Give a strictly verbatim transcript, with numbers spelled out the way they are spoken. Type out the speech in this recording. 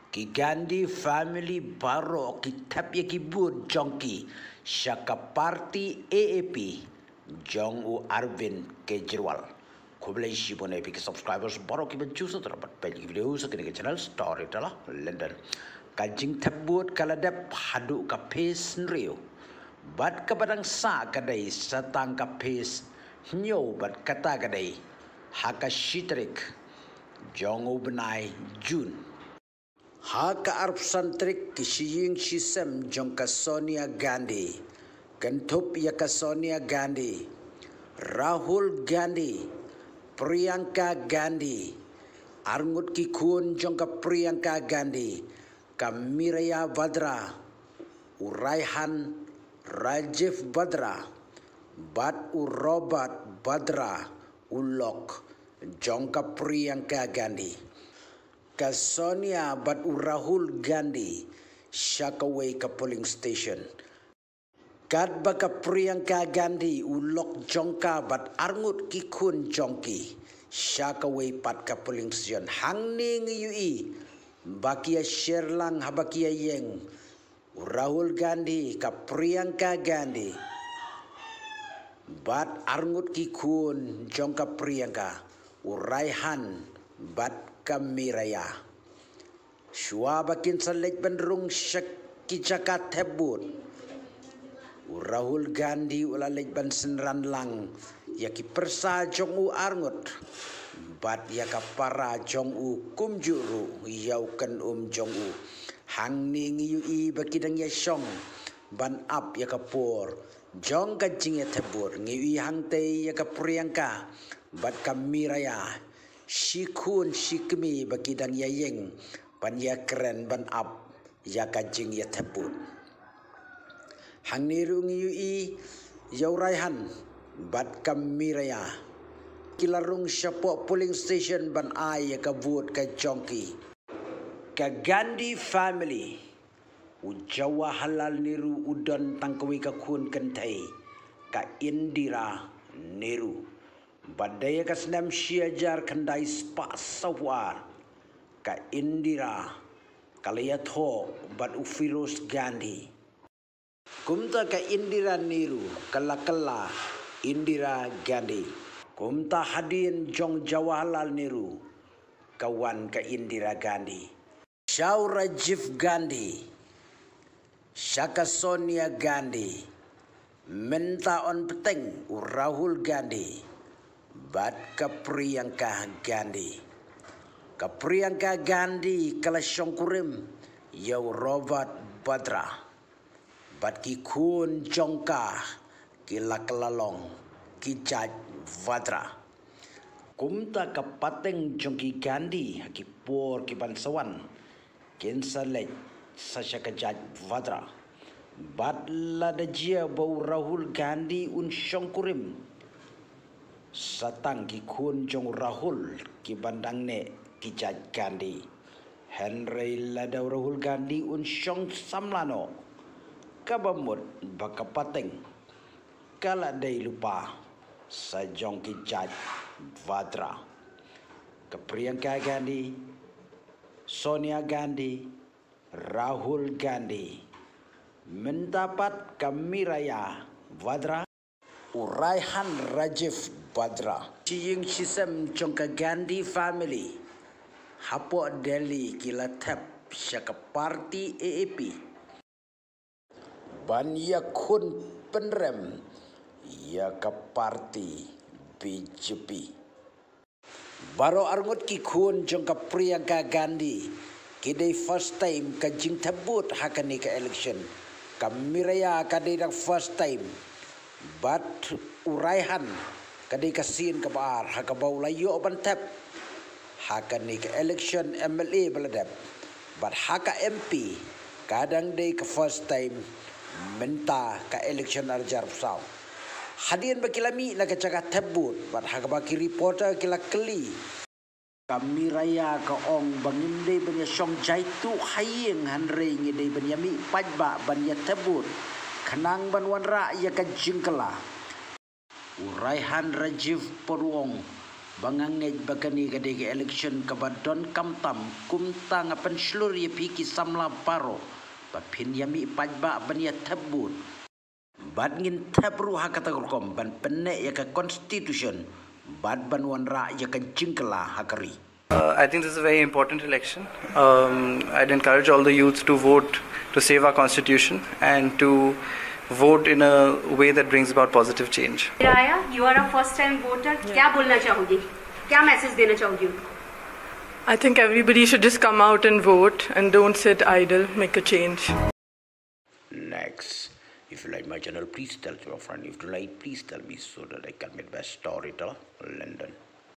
Ki Gandhi family baro ki tap ye ki bud jongki shaka party A A P Jong U Arvind Kejriwal. Kublai shibone pi ki subscribers baro ki bencusa terapat page video sa kini channel story tala London. Kajing tap bud kaladap hadu ka pace nrio. Bat ka badang sa kadai satang ka pace nyo bat kata kadai haka shitrik Jong U benai June. Haka arp santrik kisiying shisem jongka Sonia Gandhi, kentup yaka Sonia Gandhi, Rahul Gandhi, Priyanka Gandhi, arngut kikun jongka Priyanka Gandhi, Kamiraya Vadra, Uraihan Rajiv Vadra, Bat u Robert Vadra, Ulok jongka Priyanka Gandhi. Ka Sonia bat u Rahul Gandhi Shakaway ka polling station. Kat baka Priyanka Gandhi ulok jongka bat arngut kikun jongki Shakaway pat ka polling station. Hang ni ngiyui bakia sherlang habakia yeng Rahul Gandhi ka Priyanka Gandhi bat arngut kikun jongka Priyanka uraihan bat Kamiraya. Shua bakin salek benrung syaki jakat hebut. Rahul Gandhi ulalek ban senran lang. Yaki persa jong u arngut. Bat yaka para jong u kumjuru. Yaukan um jong u. Hang ni ngiyui bakidang yasyong. Ban up yaka por. Jong kajing ya tebur. Ngiyui hang te yaka Priyanka. Bat Kamiraya. Shikun shikmi bakidang yayeng ban ya keren ban up ya kajing ya tebut. Hang niru ngiyui yauraihan bat Kamiraya. Kilarung syapok polling station ban ai ya ka vote ka jongki. Ka Gandhi family ujawa halal niru udon tangkawi ka kun kentai ka Indira Niru. Badaya ka senam syajar kandai spas sawar ka Indira kalayatho bad Ufiros Gandhi. Kumta ka Indira Niru kala-kala Indira Gandhi. Kumta hadin jong Jawaharlal Nehru kawan ka Indira Gandhi. Shaw Rajiv Gandhi Shaka Sonia Gandhi menta on peteng Rahul Gandhi. Bat ka Priyanka Gandhi. Ka Priyanka Gandhi kala syongkurim yau Robert Vadra. Bat ki kun jongka kila kelalong kijaj Vadra. Kumta ka pateng jongki Gandhi haki por ki bansawan kensalej sasya kejaj Vadra. Bat lada jia bau Rahul Gandhi un syongkurim satang ki kun jong Rahul ki bandang ne ki jaj Gandhi. Henry lada Rahul Gandhi un syong samlano kabamut baka pateng kala day lupa sa jong ki jaj Vadra. Ka Priyanka Gandhi, Sonia Gandhi, Rahul Gandhi mendapat Kamiraya Vadra Uraihan Rajiv Vadra. Ciying sisem jongka Gandhi family. Hapo Delhi kila tap syaka party A A P. Ban ya kun penrem ya ka party B J P. Baro arngut ki kun jongka Priyanka Gandhi. Kidai first time ka jing tabut hakani ka election. Kamiraya kadai first time. Bat uraihan kadai kasin ke bar haka bau layo ban tap haka ni ke election M L A baladap bat haka M P kadang day ke first time menta ke election arjar saw hadian bakilami na kacaga tabut bat haka baki reporter kila keli Kamiraya ka ong banginde banya syong jaitu hayeng hanre ngide banyami pajba banya tabut Kanang banwan ra ya ka jingkala. Uraihan Rajiv Purwong bangangej bagani kadege election kabadon kamtam kumtang apan seluruh ya piki samla paro papin yami pajba bania tabun bad ngin tabru hakatakom ban penne ya ka constitution bad ban wanra ya ka jingkala hakari. Uh, I think this is a very important election. Um, I'd encourage all the youth to vote to save our constitution and to vote in a way that brings about positive change. Raya, you are a first-time voter. क्या बोलना चाहोगी? क्या message देना चाहोगी? I think everybody should just come out and vote and don't sit idle. Make a change. Next, if you like my channel, please tell your friend. If you like, please tell me so that I can make best storyteller. London.